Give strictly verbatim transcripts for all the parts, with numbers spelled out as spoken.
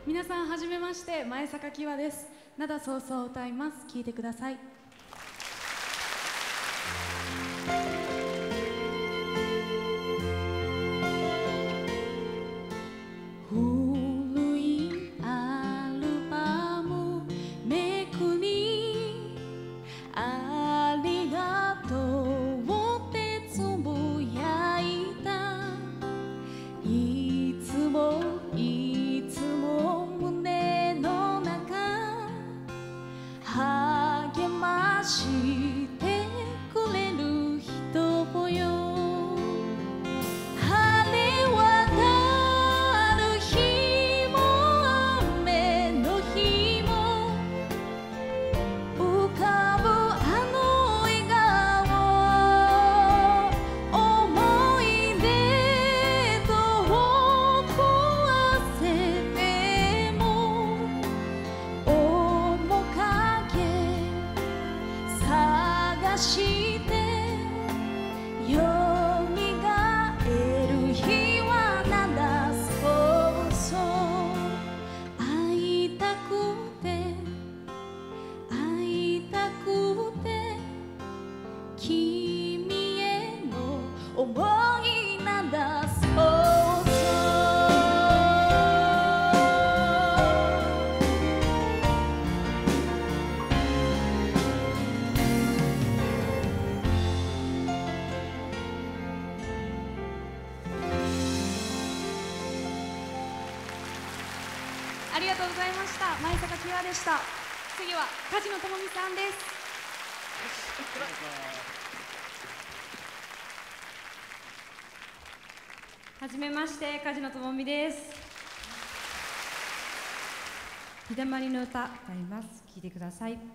皆さんはじめまして、前坂きわです。灘そうそう歌います。聴いてください。古いアルバムめくり、ありがとうってつぶやいた。いつもいつも胸の中励ましてくれる人ぽよ。晴れ渡る日も雨の日も浮かぶあの笑顔、思い出と壊せても面影探してよみがえる日はなんそうそう。会いたくて会いたくて君への思いなんだそうそう。ありがとうございました。前坂きわでした。次は梶野智美さんです。 はじめまして、梶野智美です。日だまりの歌歌います。聴いてください。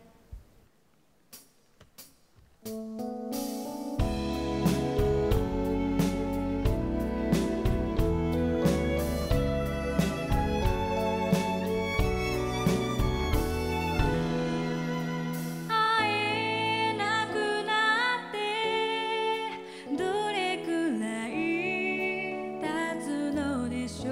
会えなくなってどれくらい経つのでしょ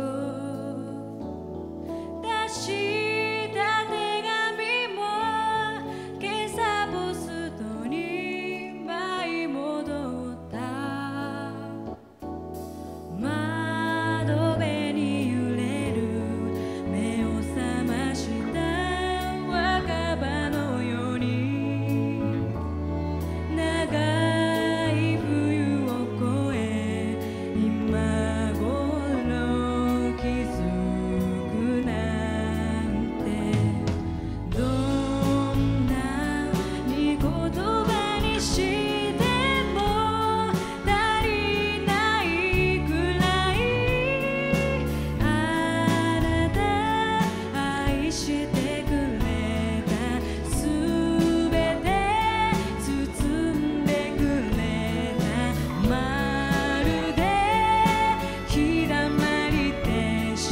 う。出した手紙も今朝ポストに舞い戻った。窓辺に揺れる目を覚ました若葉のように長い冬を越え今頃気づくなんて。どんなに言葉にしても足りないくらいあなた愛してくれた。すべて包んでくれた。まるで日だまりでした。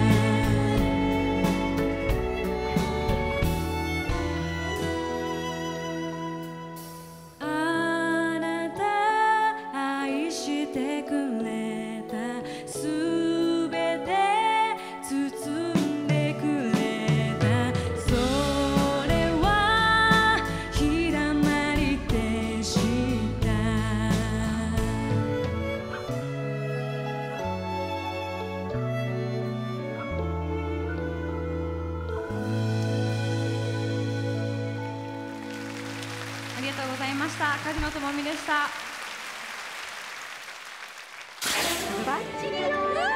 あなた愛してくれた。すべて包んでくれた。それは日だまりでした。ありがとうございました。梶野智美でした。バッチリよ。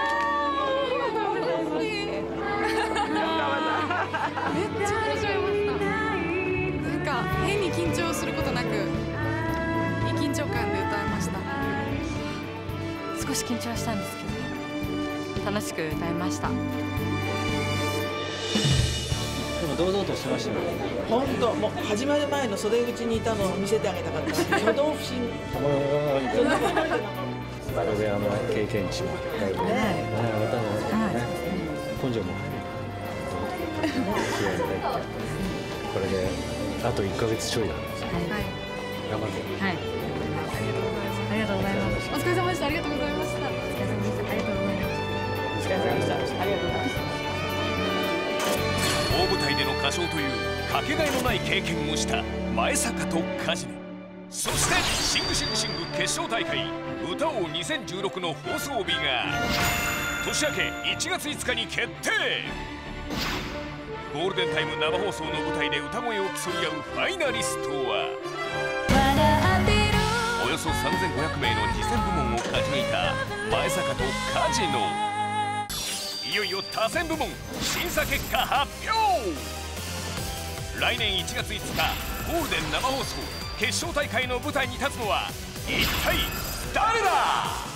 めっちゃ緊張しました。なんか変に緊張することなくいい緊張感で歌いました。 少し緊張したんですけど楽しく歌いました。 でも堂々としてましたよ。 本当もう始まる前の袖口にいたのを見せてあげたかった。挙動不審。 これあの経験値もだいぶね、またね、根性も気合い入って、これであといっかげつちょいなんですよ。頑張って。 はい。ありがとうございます。 お疲れ様でした。ありがとうございました。 お疲れ様でした。ありがとうございます。 お疲れ様でした。ありがとうございました。 歌唱というかけがえのない経験をした前坂と梶野。そしてシングシングシング決勝大会歌王にせんじゅうろくの放送日が年明けいちがついつかに決定。ゴールデンタイム生放送の舞台で歌声を競い合うファイナリストはおよそさんぜんごひゃくめいの次戦部門を勝ち抜いた前坂と梶野。いよいよ他選部門審査結果発表。来年いちがついつかゴールデン生放送決勝大会の舞台に立つのは一体誰だ。